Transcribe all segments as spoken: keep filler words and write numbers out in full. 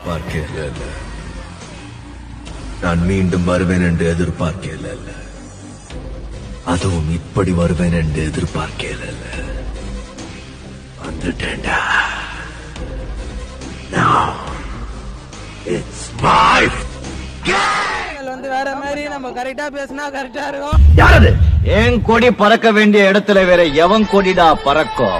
பார்க்கல நான் மீண்டும் வருவேன் என்று எதிர்பார்க்கல அதுவும் இப்படி வருவேன் என்று எதிர்பார்க்கல வந்துட்டேன்டா now it's my வந்து வேற மாதிரி நம்ம கரெக்டா பேசினா கரெக்டா இருக்கும் யாரது என் கொடி பறக்க வேண்டிய இடத்துல வேற எவன் கொடிடா பறக்கும்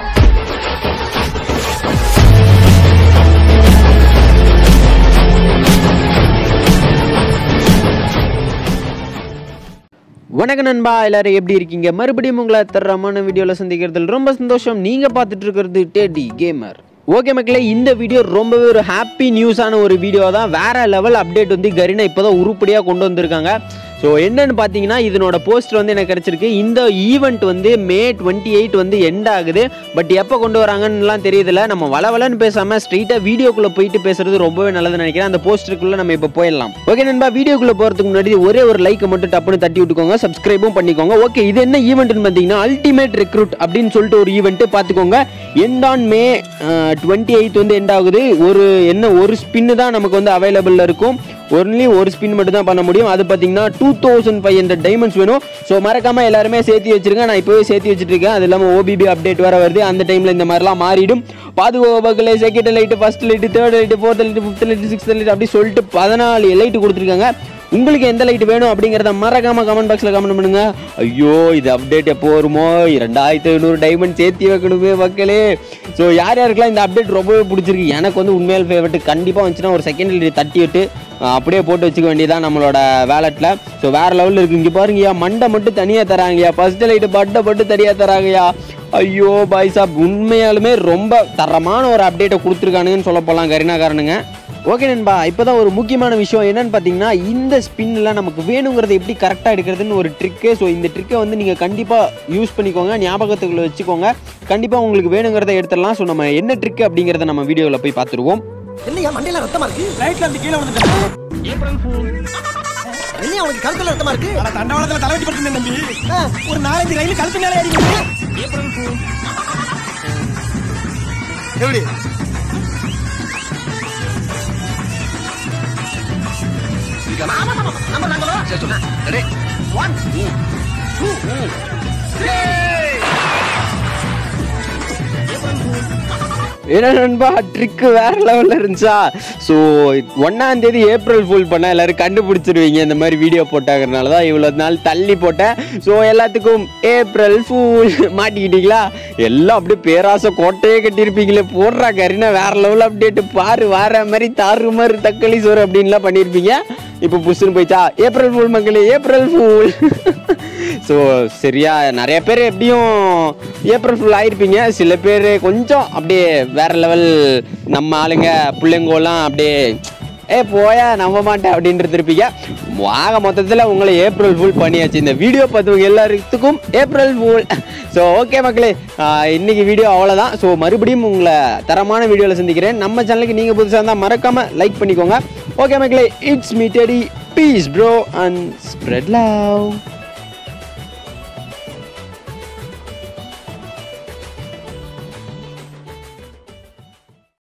வணக்கம் நண்பா, எல்லாரும் எப்படி இருக்கீங்க? மறுபடியும் உங்களை தரமான வீடியோவில் சந்திக்கிறதுல ரொம்ப சந்தோஷம். நீங்கள் பார்த்துட்டு இருக்கிறது டேடி கேமர். ஓகே மக்களே, இந்த வீடியோ ரொம்பவே ஒரு ஹாப்பி நியூஸான ஒரு வீடியோ தான். வேற லெவல் அப்டேட் வந்து கரீனா இப்போ தான் உருப்படியாக கொண்டு வந்திருக்காங்க. ஸோ என்னென்னு பார்த்தீங்கன்னா, இதனோட போஸ்டர் வந்து எனக்கு கிடச்சிருக்கு. இந்த ஈவெண்ட் வந்து மே டுவெண்ட்டி எயிட் வந்து எண்ட் ஆகுது. பட் எப்போ கொண்டு வராங்கன்னுலாம் தெரியுதில்ல. நம்ம வளவலன்னு பேசாமல் ஸ்ட்ரெயிட்டாக வீடியோக்குள்ளே போயிட்டு பேசுறது ரொம்பவே நல்லதுன்னு நினைக்கிறேன். அந்த போஸ்டருக்குள்ளே நம்ம இப்போ போயிடலாம். ஓகே நண்பா, வீடியோக்குள்ளே போகிறதுக்கு முன்னாடி ஒரே ஒரு லைக் மட்டும் டப்புன்னு தட்டி விட்டுக்கோங்க, சப்ஸ்கிரைபும் பண்ணிக்கோங்க. ஓகே, இது என்ன ஈவெண்ட்னு பார்த்தீங்கன்னா அல்டிமேட் ரெக்ரூட் அப்படின்னு சொல்லிட்டு ஒரு ஈவெண்ட்டு பார்த்துக்கோங்க. End on May twenty eight வந்து எண்ட் ஆகுது. ஒரு என்ன ஒரு ஸ்பின்னு தான் நமக்கு வந்து அவைலபிளில் இருக்கும். ஒன்லி ஒரு ஸ்பின் மட்டும் தான் பண்ண முடியும். அது பார்த்தீங்கன்னா two thousand five hundred diamonds வேணும். ஸோ மறக்காமல் எல்லாருமே சேர்த்து வச்சிருங்க. நான் இப்போவே சேர்த்து வச்சுட்டு இருக்கேன். அது இல்லாமல் ஓபிபி அப்டேட் வேறு வருது. அந்த டைமில் இந்த மாதிரிலாம் மாறிடும். பாதுகாப்புகளை second light, first light, third light, fourth light, fifth light, sixth light அப்படி சொல்லிட்டு பதினாலு லைட்டு கொடுத்துருக்காங்க. உங்களுக்கு எந்த லைட் வேணும் அப்படிங்கிறத மறக்காம கமெண்ட் பாக்ஸில் கமெண்ட் பண்ணுங்க. ஐயோ, இது அப்டேட் எப்போ வருமோ? ரெண்டாயிரத்தி ஐநூறு டைமண்ட் சேர்த்து வைக்கணுமே மக்களே. ஸோ யார் யாருக்கெல்லாம் இந்த அப்டேட் ரொம்பவே பிடிச்சிருக்கு, எனக்கு வந்து உண்மையான ஃபேவரட். கண்டிப்பாக வந்துச்சுன்னா ஒரு செகண்ட் லைட் தட்டி விட்டு அப்படியே போட்டு வச்சுக்க வேண்டியதான் நம்மளோட வேலெட்டில். ஸோ வேறு லெவலில் இருக்குது. இங்கே பாருங்கய்யா, மண்டை மட்டும் தனியாக தராங்கய்யா, ஃபர்ஸ்ட் லைட்டு பட்டை மட்டும் தனியாக தராங்கய்யா. ஐயோ பாய் சாப், உண்மையாலுமே ரொம்ப தரமான ஒரு அப்டேட்டை கொடுத்துருக்கானுங்கன்னு சொல்ல போகலாம் கரீனாக்காரனுங்க. ஓகே நண்பா, இப்போ தான் ஒரு முக்கியமான விஷயம் என்னன்னு பார்த்தீங்கன்னா, இந்த ஸ்பின்னில் நமக்கு வேணுங்கிறத எப்படி கரெக்டாக எடுக்கிறதுன்னு ஒரு ட்ரிக்கு. ஸோ இந்த ட்ரிக்கை வந்து நீங்கள் கண்டிப்பாக யூஸ் பண்ணிக்கோங்க, ஞாபகத்துக்குள்ள வச்சுக்கோங்க. கண்டிப்பாக உங்களுக்கு வேணுங்கிறத எடுத்துடலாம். ஸோ நம்ம என்ன ட்ரிக் அப்படிங்கிறத நம்ம வீடியோவில் போய் பார்த்துருவோம். என்னையா மண்டையில ரத்தமா இருக்கு? ரைட்ல அந்த கீழ வந்துட்டேன். April fool. என்னையா உங்களுக்கு கழுத்துல ரத்தமா இருக்கு? அட தண்டவாளத்துல தலைவட்டி படுத்துனே தம்பி. ஒரு நாலஞ்சு ரயில் கழுத்து மேல ஏறிங்க. April fool. எப்படி? இதுக்கு நாம நம்ம நாங்களோ சரி சொல்லு. Ready one two three. April fool. என்ன நண்பா, ட்ரிக்கு வேறு லெவலில் இருந்துச்சா? ஸோ ஒன்றாம் தேதி ஏப்ரல் ஃபுல் பண்ணால் எல்லோரும் கண்டுபிடிச்சிருவீங்க. இந்த மாதிரி வீடியோ போட்டாங்கிறனால தான் இவ்வளோ நாள் தள்ளி போட்டேன். ஸோ எல்லாத்துக்கும் ஏப்ரல் ஃபுல் மாட்டிக்கிட்டீங்களா? எல்லாம் அப்படியே பேராசை கோட்டையே கட்டியிருப்பீங்களே. போடுறா கரீனா வேறு லெவல் அப்டேட்டு பாரு, வேற மாதிரி தாறு மாதிரி தக்காளி சோறு அப்படின்லாம் பண்ணியிருப்பீங்க. இப்போ புஷ்ஷுன்னு போயிச்சா? ஏப்ரல் ஃபுல் மக்களே, ஏப்ரல் ஃபுல். ஸோ சரியா, நிறைய பேர் எப்படியும் ஏப்ரல் ஃபுல் ஆகிருப்பீங்க. சில பேர் கொஞ்சம் அப்படியே வேறு லெவல் நம்ம ஆளுங்க பிள்ளைங்கோலாம் அப்படியே ஏ போயா நம்ப மாட்டேன் அப்படின்ட்டு இருப்பீங்க. ஆக மொத்தத்தில் உங்களை ஏப்ரல் ஃபுல் பண்ணியாச்சு. இந்த வீடியோ பார்த்தவங்க எல்லாத்துக்கும் ஏப்ரல் ஃபுல். ஸோ ஓகே மக்களே, இன்னைக்கு வீடியோ அவ்வளோதான். ஸோ மறுபடியும் உங்களை தரமான வீடியோவில் சந்திக்கிறேன். நம்ம சேனலுக்கு நீங்கள் புதுசாக இருந்தால் மறக்காமல் லைக் பண்ணிக்கோங்க. ஓகே மக்களே, it's me Teddy, peace bro and spread love.